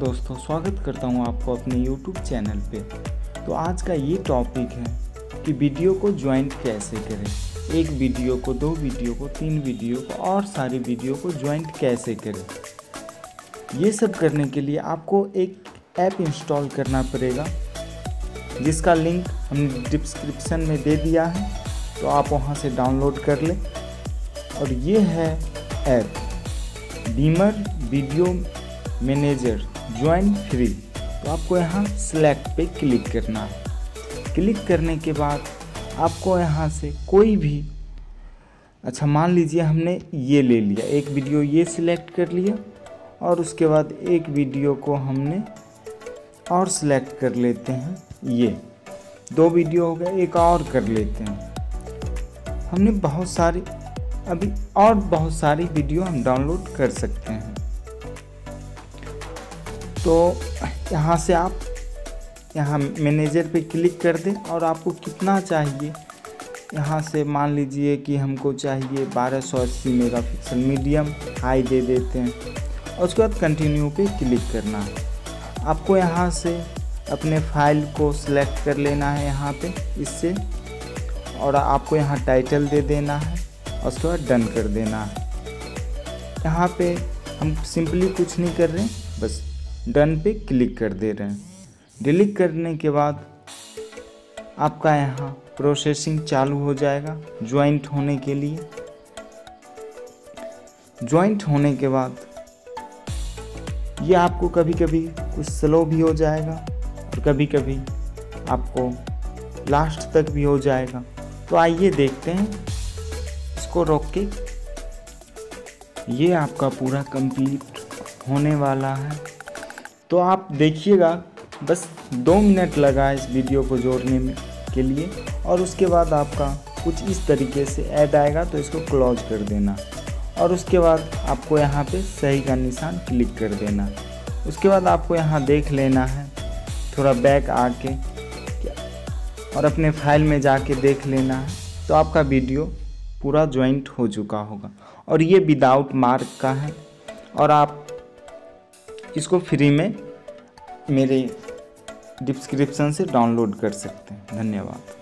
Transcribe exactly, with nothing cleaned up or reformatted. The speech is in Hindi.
दोस्तों, स्वागत करता हूं आपको अपने यूट्यूब चैनल पे। तो आज का ये टॉपिक है कि वीडियो को ज्वाइंट कैसे करें। एक वीडियो को, दो वीडियो को, तीन वीडियो को और सारी वीडियो को ज्वाइंट कैसे करें। ये सब करने के लिए आपको एक ऐप इंस्टॉल करना पड़ेगा, जिसका लिंक हमने डिस्क्रिप्शन में दे दिया है, तो आप वहाँ से डाउनलोड कर लें। और ये है app beamer video manager join free. तो आपको यहाँ सेलेक्ट पे क्लिक करना है। क्लिक करने के बाद आपको यहाँ से कोई भी, अच्छा मान लीजिए हमने ये ले लिया, एक वीडियो ये सिलेक्ट कर लिया और उसके बाद एक वीडियो को हमने और सिलेक्ट कर लेते हैं। ये दो वीडियो हो गए, एक और कर लेते हैं। हमने बहुत सारी अभी और बहुत सारी वीडियो हम डाउनलोड कर सकते हैं। तो यहाँ से आप यहाँ मैनेजर पे क्लिक कर दें और आपको कितना चाहिए, यहाँ से मान लीजिए कि हमको चाहिए बारह सौ अस्सी मेगापिक्सल, मीडियम हाई दे देते हैं और उसके बाद कंटिन्यू पे क्लिक करना है। आपको यहाँ से अपने फाइल को सिलेक्ट कर लेना है यहाँ पे इससे, और आपको यहाँ टाइटल दे देना है और उसके बाद डन कर देना है। यहाँ पे हम सिंपली कुछ नहीं कर रहे हैं, बस डन पे क्लिक कर दे रहे हैं। डिलीट करने के बाद आपका यहाँ प्रोसेसिंग चालू हो जाएगा ज्वाइंट होने के लिए। ज्वाइंट होने के बाद ये आपको कभी कभी कुछ स्लो भी हो जाएगा और कभी कभी आपको लास्ट तक भी हो जाएगा। तो आइए देखते हैं, इसको रोक के। ये आपका पूरा कंप्लीट होने वाला है। तो आप देखिएगा, बस दो मिनट लगा इस वीडियो को जोड़ने में के लिए, और उसके बाद आपका कुछ इस तरीके से ऐड आएगा, तो इसको क्लोज कर देना और उसके बाद आपको यहाँ पे सही का निशान क्लिक कर देना। उसके बाद आपको यहाँ देख लेना है, थोड़ा बैक आके और अपने फाइल में जाके देख लेना है, तो आपका वीडियो पूरा ज्वाइंट हो चुका होगा। और ये विदाउट मार्क का है और आप इसको फ्री में मेरे डिस्क्रिप्शन से डाउनलोड कर सकते हैं। धन्यवाद।